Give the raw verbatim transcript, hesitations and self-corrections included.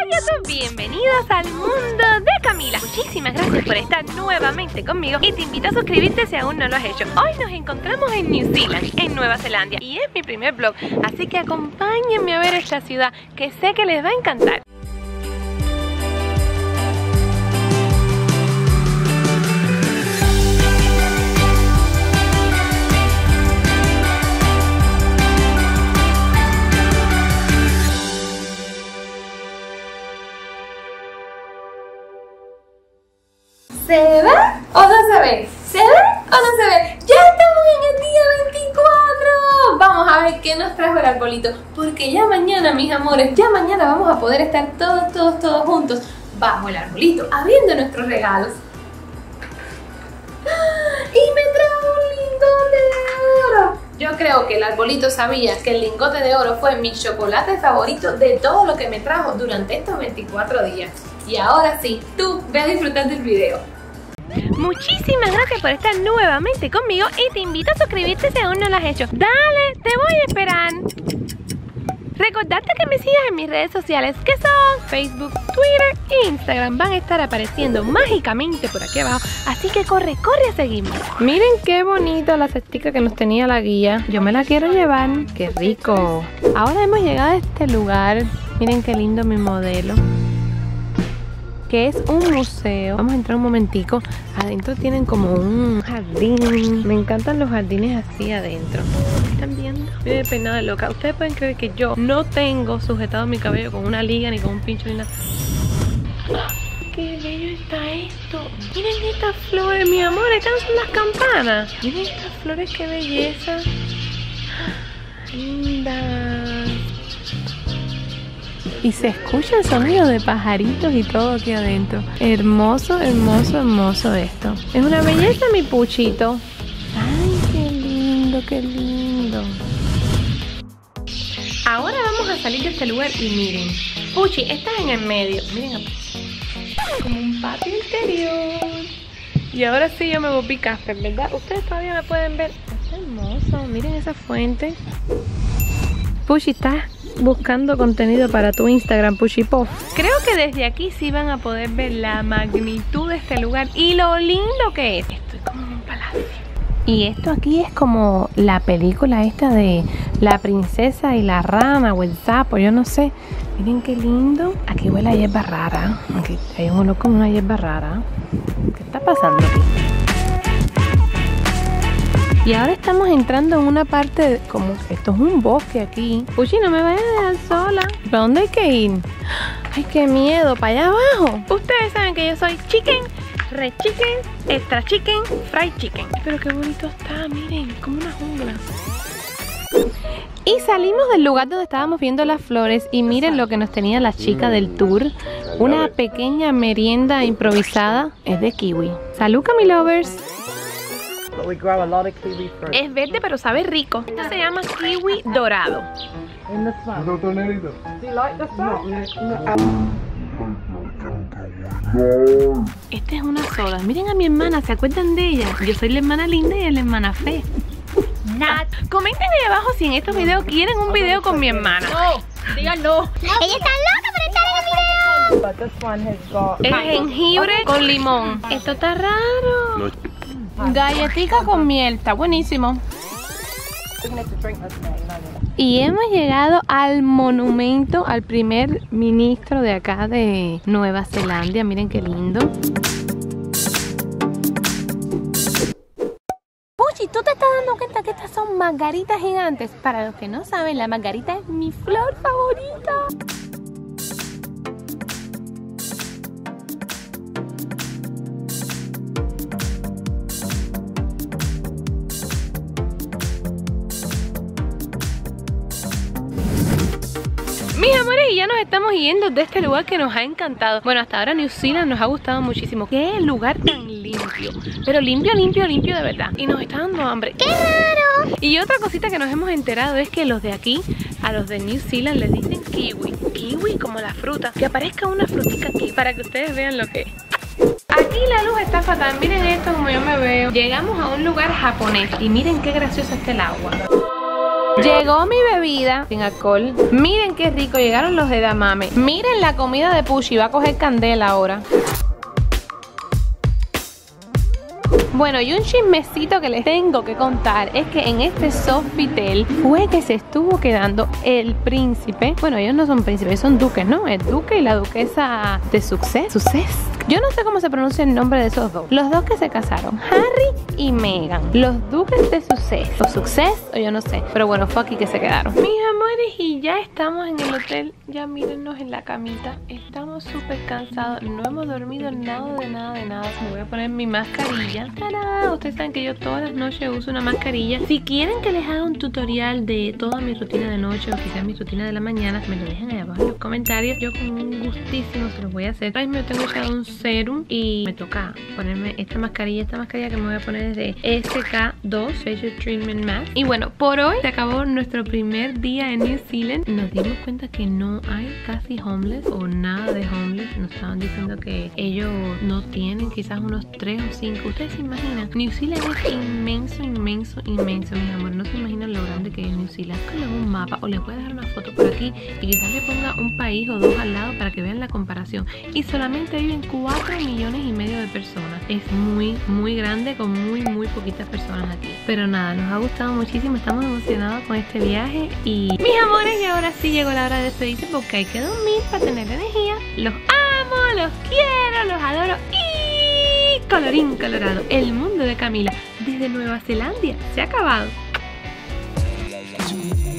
Hola a todos, bienvenidos al mundo de Camila. Muchísimas gracias por estar nuevamente conmigo y te invito a suscribirte si aún no lo has hecho. Hoy nos encontramos en New Zealand, en Nueva Zelanda, y es mi primer vlog, así que acompáñenme a ver esta ciudad que sé que les va a encantar. ¿Se ve o no se ve? ¿Se ve o no se ve? ¡Ya estamos en el día veinticuatro! Vamos a ver qué nos trajo el arbolito, porque ya mañana, mis amores, ya mañana vamos a poder estar todos, todos, todos juntos bajo el arbolito, abriendo nuestros regalos. ¡Y me trajo un lingote de oro! Yo creo que el arbolito sabía que el lingote de oro fue mi chocolate favorito de todo lo que me trajo durante estos veinticuatro días. Y ahora sí, tú ve a disfrutar del video. Muchísimas gracias por estar nuevamente conmigo y te invito a suscribirte si aún no lo has hecho. Dale, te voy a esperar. Recordarte que me sigas en mis redes sociales, que son Facebook, Twitter e Instagram. Van a estar apareciendo mágicamente por aquí abajo, así que corre, corre a seguirme. Miren qué bonita la cestica que nos tenía la guía. Yo me la quiero llevar, qué rico. Ahora hemos llegado a este lugar. Miren qué lindo mi modelo, que es un museo. Vamos a entrar un momentico. Adentro tienen como un jardín. Me encantan los jardines así adentro. ¿Están viendo? Miren el peinado de loca. Ustedes pueden creer que yo no tengo sujetado mi cabello con una liga ni con un pincho ni nada. ¡Qué bello está esto! Miren estas flores, mi amor. Estas son las campanas. Miren estas flores, qué belleza. Lindas. Y se escucha el sonido de pajaritos y todo aquí adentro. Hermoso, hermoso, hermoso esto. Es una belleza, mi puchito. Ay, qué lindo, qué lindo. Ahora vamos a salir de este lugar y miren. Puchi, estás en el medio. Miren, como un patio interior. Y ahora sí yo me volví Casper, ¿verdad? Ustedes todavía me pueden ver. Está hermoso. Miren esa fuente. Puchi, estás buscando contenido para tu Instagram, Puchipo. Creo que desde aquí sí van a poder ver la magnitud de este lugar y lo lindo que es. Esto es como un palacio. Y esto aquí es como la película esta de la princesa y la rana o el sapo, yo no sé. Miren qué lindo. Aquí huele a hierba rara. Aquí hay un olor como una hierba rara. ¿Qué está pasando aquí? Y ahora estamos entrando en una parte de, como esto es un bosque aquí. Puchi, no me vayas a dejar sola. ¿Para dónde hay que ir? Ay, qué miedo, para allá abajo. Ustedes saben que yo soy chicken, red chicken, extra chicken, fried chicken. Pero qué bonito está, miren, como una jungla. Y salimos del lugar donde estábamos viendo las flores y miren lo que nos tenía la chica del tour. Una pequeña merienda improvisada. Es de kiwi. Salud, Camilovers. Es verde pero sabe rico. Esto se llama kiwi dorado. Esta es una soda. Miren a mi hermana, ¿se acuerdan de ella? Yo soy la hermana linda y ella es la hermana fea. Nat. Comenten ahí abajo si en estos videos quieren un video con mi hermana. No, digan no. Ella está loca por estar en el video. Es jengibre con limón. Esto está raro. Galletica con miel, está buenísimo. Y hemos llegado al monumento al primer ministro de acá de Nueva Zelanda. Miren qué lindo. Puchi, ¿tú te estás dando cuenta que estas son margaritas gigantes? Para los que no saben, la margarita es mi flor favorita. Mis amores, y ya nos estamos yendo de este lugar que nos ha encantado. Bueno, hasta ahora New Zealand nos ha gustado muchísimo. Qué lugar tan limpio. Pero limpio, limpio, limpio de verdad. Y nos está dando hambre. ¡Qué raro! Y otra cosita que nos hemos enterado es que los de aquí, a los de New Zealand les dicen kiwi. Kiwi como la fruta. Que aparezca una frutita aquí para que ustedes vean lo que es. Aquí la luz está fatal. Miren esto como yo me veo. Llegamos a un lugar japonés y miren qué gracioso está el agua. Llegó mi bebida sin alcohol. Miren qué rico, llegaron los edamame. Miren la comida de Pushy, va a coger candela ahora. Bueno, y un chismecito que les tengo que contar es que en este Sofitel fue que se estuvo quedando el príncipe. Bueno, ellos no son príncipes, ellos son duques, ¿no? El duque y la duquesa de Sussex. Sussex. Yo no sé cómo se pronuncia el nombre de esos dos. Los dos que se casaron, Harry y Meghan. Los duques de Sussex. O Sussex, o yo no sé. Pero bueno, fue aquí que se quedaron. Mis amores, y ya estamos en el hotel. Ya mírennos en la camita. Estamos súper cansados. No hemos dormido nada de nada de nada. Me voy a poner mi mascarilla. ¡Tarán! Ustedes saben que yo todas las noches uso una mascarilla. Si quieren que les haga un tutorial de toda mi rutina de noche o quizás mi rutina de la mañana, me lo dejan ahí abajo en los comentarios. Yo con un gustísimo se los voy a hacer. Ahora mismo tengo echado un serum y me toca ponerme esta mascarilla. Esta mascarilla que me voy a poner es de S K dos Facial Treatment Mask. Y bueno, por hoy se acabó nuestro primer día en New Zealand. Nos dimos cuenta que no hay casi homeless o nada de homeless. Nos estaban diciendo que ellos no tienen, quizás unos tres o cinco. Ustedes se imaginan, New Zealand es inmenso, inmenso, inmenso, mis amores. No se imaginan lo grande que es New Zealand. Busquen un mapa o les voy a dejar una foto por aquí y quizás le ponga un país o dos al lado para que vean la comparación. Y solamente viven cuatro millones y medio de personas. Es muy, muy grande con muy, muy poquitas personas aquí. Pero nada, nos ha gustado muchísimo. Estamos emocionados con este viaje. Y mis amores, y ahora sí llegó la hora de despedirse porque hay que dormir para tener energía. Los amo, los quiero, los adoro y colorín colorado. El mundo de Camila desde Nueva Zelanda se ha acabado.